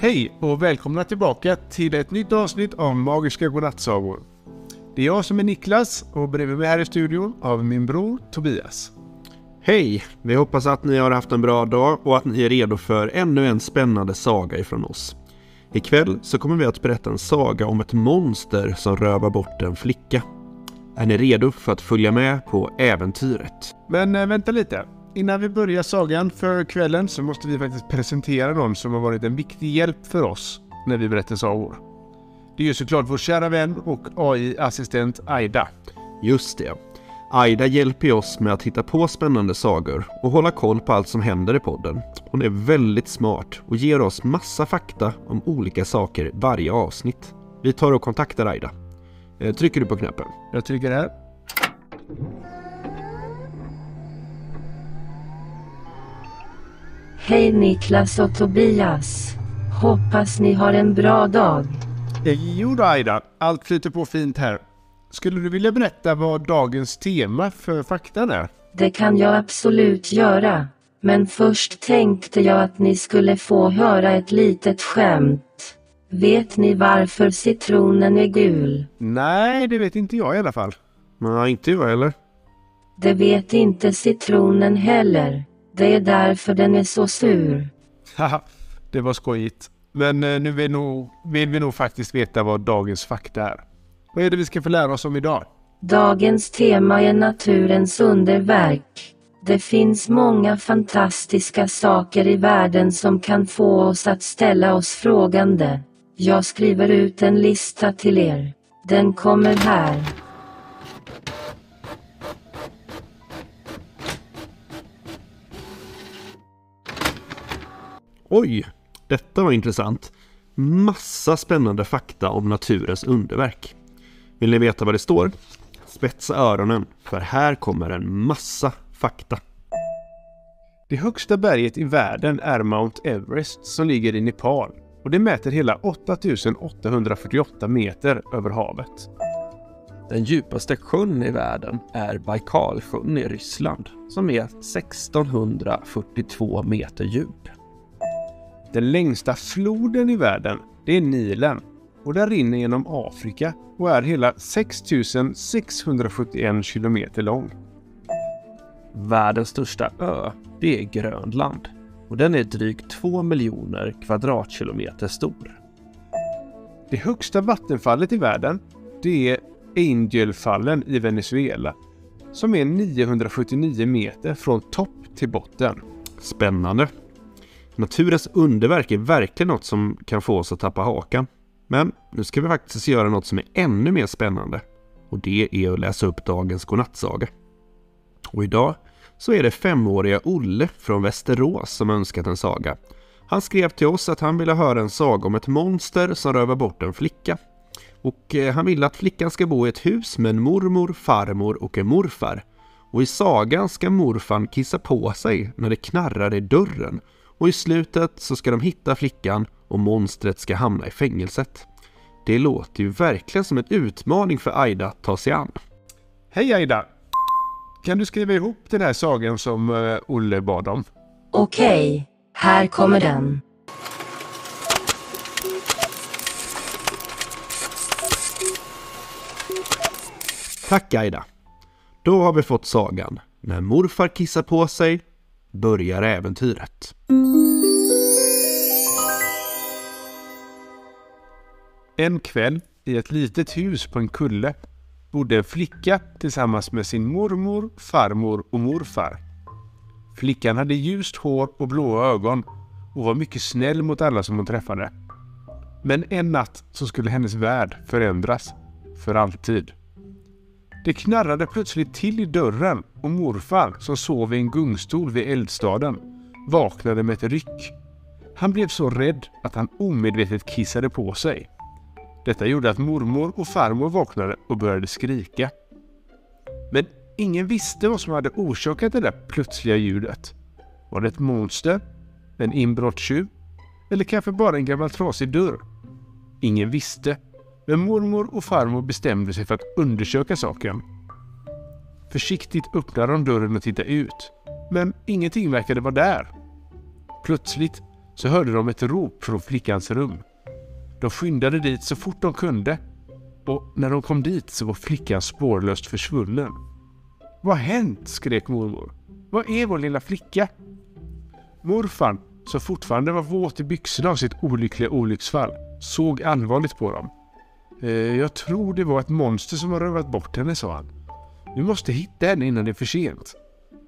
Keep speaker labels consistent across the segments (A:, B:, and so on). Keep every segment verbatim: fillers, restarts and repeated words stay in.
A: Hej och välkomna tillbaka till ett nytt avsnitt av Magiska godnattsagor. Det är jag som är Niklas och bredvid mig här i studion har vi min bror Tobias.
B: Hej, vi hoppas att ni har haft en bra dag och att ni är redo för ännu en spännande saga ifrån oss. Ikväll så kommer vi att berätta en saga om ett monster som rövar bort en flicka. Är ni redo för att följa med på äventyret?
A: Men äh, vänta lite. Innan vi börjar sagan för kvällen så måste vi faktiskt presentera någon som har varit en viktig hjälp för oss när vi berättar sagor. Det är ju såklart vår kära vän och A I-assistent Aida.
B: Just det. Aida hjälper oss med att hitta på spännande sagor och hålla koll på allt som händer i podden. Hon är väldigt smart och ger oss massa fakta om olika saker varje avsnitt. Vi tar och kontaktar Aida. Trycker du på knappen?
A: Jag trycker här.
C: Hej Niklas och Tobias. Hoppas ni har en bra dag.
A: Jo då Aida, allt flyter på fint här. Skulle du vilja berätta vad dagens tema för faktan är?
C: Det kan jag absolut göra. Men först tänkte jag att ni skulle få höra ett litet skämt. Vet ni varför citronen är gul?
A: Nej, det vet inte jag i alla fall.
B: Nej, inte jag heller.
C: Det vet inte citronen heller. Det är därför den är så sur.
A: Haha, det var skojigt. Men eh, nu vill, nog, vill vi nog faktiskt veta vad dagens fakta är. Vad är det vi ska få lära oss om idag?
C: Dagens tema är naturens underverk. Det finns många fantastiska saker i världen som kan få oss att ställa oss frågande. Jag skriver ut en lista till er. Den kommer här.
B: Oj, detta var intressant. Massa spännande fakta om naturens underverk. Vill ni veta vad det står? Spetsa öronen, för här kommer en massa fakta.
A: Det högsta berget i världen är Mount Everest som ligger i Nepal. Och det mäter hela åtta tusen åttahundrafyrtioåtta meter över havet.
D: Den djupaste sjön i världen är Baikalsjön i Ryssland som är sextonhundrafyrtiotvå meter djup.
A: Den längsta floden i världen, det är Nilen. Och den rinner genom Afrika och är hela sex tusen sexhundrasjuttioen kilometer lång.
D: Världens största ö, det är Grönland. Och den är drygt två miljoner kvadratkilometer stor.
A: Det högsta vattenfallet i världen, det är Angelfallen i Venezuela. Som är niohundrasjuttionio meter från topp till botten.
B: Spännande. Naturens underverk är verkligen något som kan få oss att tappa hakan. Men nu ska vi faktiskt göra något som är ännu mer spännande. Och det är att läsa upp dagens godnattsaga. Och idag så är det femåriga Olle från Västerås som önskat en saga. Han skrev till oss att han ville höra en saga om ett monster som rövar bort en flicka. Och han vill att flickan ska bo i ett hus med en mormor, farmor och en morfar. Och i sagan ska morfan kissa på sig när det knarrar i dörren. Och i slutet så ska de hitta flickan och monstret ska hamna i fängelset. Det låter ju verkligen som en utmaning för Aida att ta sig an.
A: Hej Aida! Kan du skriva ihop den här sagan som uh, Olle bad om?
C: Okej, här kommer den.
B: Tack Aida. Då har vi fått sagan. När morfar kissar på sig börjar äventyret.
A: En kväll i ett litet hus på en kulle bodde en flicka tillsammans med sin mormor, farmor och morfar. Flickan hade ljust hår och blåa ögon och var mycket snäll mot alla som hon träffade. Men en natt så skulle hennes värld förändras för alltid. Det knarrade plötsligt till i dörren och morfar som sov i en gungstol vid eldstaden vaknade med ett ryck. Han blev så rädd att han omedvetet kissade på sig. Detta gjorde att mormor och farmor vaknade och började skrika. Men ingen visste vad som hade orsakat det där plötsliga ljudet. Var det ett monster? En inbrottstjuv? Eller kanske bara en gammal trasig dörr? Ingen visste. Men mormor och farmor bestämde sig för att undersöka saken. Försiktigt öppnade de dörren och tittade ut. Men ingenting verkade vara där. Plötsligt så hörde de ett rop från flickans rum. De skyndade dit så fort de kunde, och när de kom dit så var flickan spårlöst försvunnen. Vad har hänt? Skrek mormor. Vad är vår lilla flicka? Morfar, som fortfarande var våt i byxorna av sitt olyckliga olycksfall, såg allvarligt på dem. Eh, jag tror det var ett monster som har rövat bort henne, sa han. Vi måste hitta henne innan det är för sent.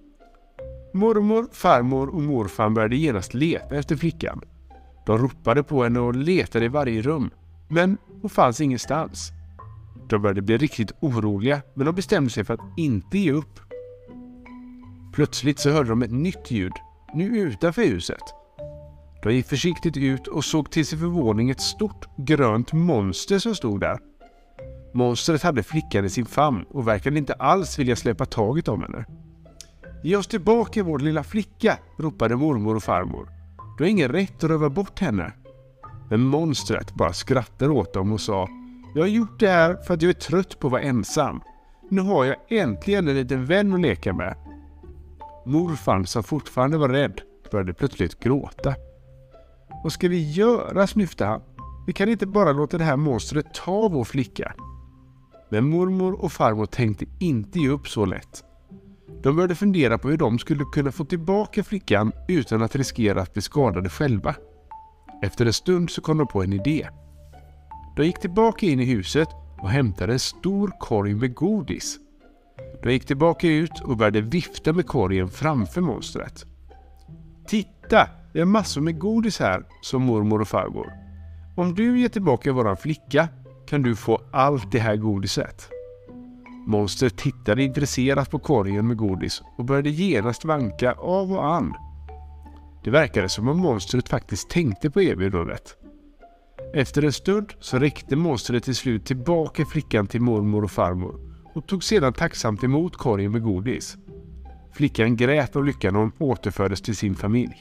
A: Mormor, farmor och morfar började genast leta efter flickan. De ropade på henne och letade i varje rum, men hon fanns ingenstans. De började bli riktigt oroliga, men de bestämde sig för att inte ge upp. Plötsligt så hörde de ett nytt ljud, nu utanför huset. De gick försiktigt ut och såg till sin förvåning ett stort grönt monster som stod där. Monstret hade flickan i sin famn och verkade inte alls vilja släppa taget om henne. Ge oss tillbaka vår lilla flicka, ropade mormor och farmor. Du har ingen rätt att röva bort henne. Men monstret bara skrattade åt dem och sa: jag har gjort det här för att jag är trött på att vara ensam. Nu har jag äntligen en liten vän att leka med. Morfar, som fortfarande var rädd, började plötsligt gråta. Vad ska vi göra, snyftade han. Vi kan inte bara låta det här monstret ta vår flicka. Men mormor och farmor tänkte inte ge upp så lätt. De började fundera på hur de skulle kunna få tillbaka flickan utan att riskera att bli skadade själva. Efter en stund så kom de på en idé. De gick tillbaka in i huset och hämtade en stor korg med godis. De gick tillbaka ut och började vifta med korgen framför monstret. Titta, det är massor med godis här, sa mormor och farmor. Om du ger tillbaka våran flicka kan du få allt det här godiset. Monstret tittade intresserat på korgen med godis och började genast vanka av och an. Det verkade som om monstret faktiskt tänkte på erbjudandet. Efter en stund så räckte monstret till slut tillbaka flickan till mormor och farmor och tog sedan tacksamt emot korgen med godis. Flickan grät av lyckan när hon återfördes till sin familj.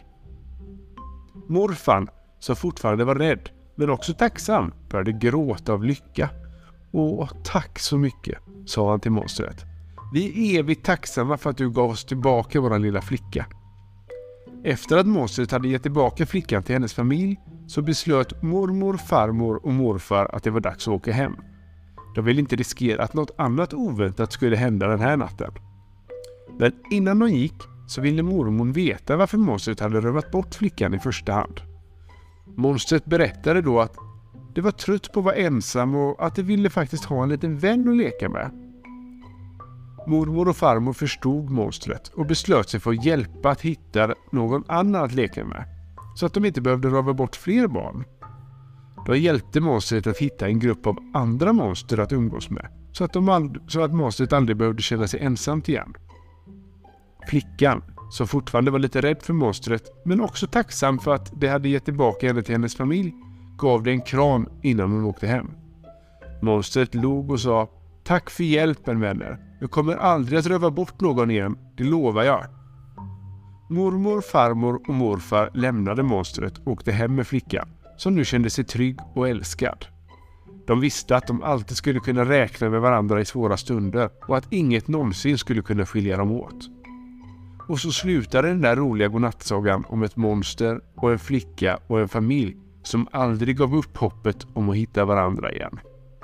A: Morfar, som fortfarande var rädd men också tacksam, började gråta av lycka. Åh, tack så mycket, sa han till monstret. Vi är evigt tacksamma för att du gav oss tillbaka vår lilla flicka. Efter att monstret hade gett tillbaka flickan till hennes familj så beslöt mormor, farmor och morfar att det var dags att åka hem. De ville inte riskera att något annat oväntat skulle hända den här natten. Men innan de gick så ville mormor veta varför monstret hade rövat bort flickan i första hand. Monstret berättade då att det var trött på att vara ensam och att det ville faktiskt ha en liten vän att leka med. Mormor och farmor förstod monstret och beslöt sig för att hjälpa att hitta någon annan att leka med, så att de inte behövde röva bort fler barn. De hjälpte monstret att hitta en grupp av andra monster att umgås med, så att, de ald- så att monstret aldrig behövde känna sig ensamt igen. Flickan, som fortfarande var lite rädd för monstret men också tacksam för att det hade gett tillbaka henne till hennes familj, gav det en kram innan hon åkte hem. Monstret log och sa: tack för hjälpen, vänner. Jag kommer aldrig att röva bort någon igen, det lovar jag. Mormor, farmor och morfar lämnade monstret och åkte hem med flickan, som nu kände sig trygg och älskad. De visste att de alltid skulle kunna räkna med varandra i svåra stunder och att inget någonsin skulle kunna skilja dem åt. Och så slutade den där roliga godnattsagan om ett monster och en flicka och en familj som aldrig gav upp hoppet om att hitta varandra igen.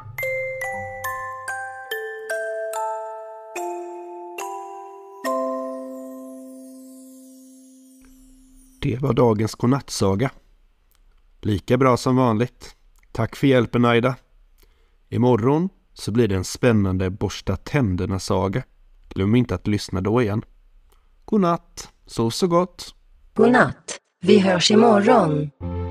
B: Det var dagens godnattsaga. Lika bra som vanligt. Tack för hjälpen, Aida. Imorgon så blir det en spännande borsta tänderna-saga. Glöm inte att lyssna då igen. God natt, sov så gott.
C: God natt, vi hörs imorgon.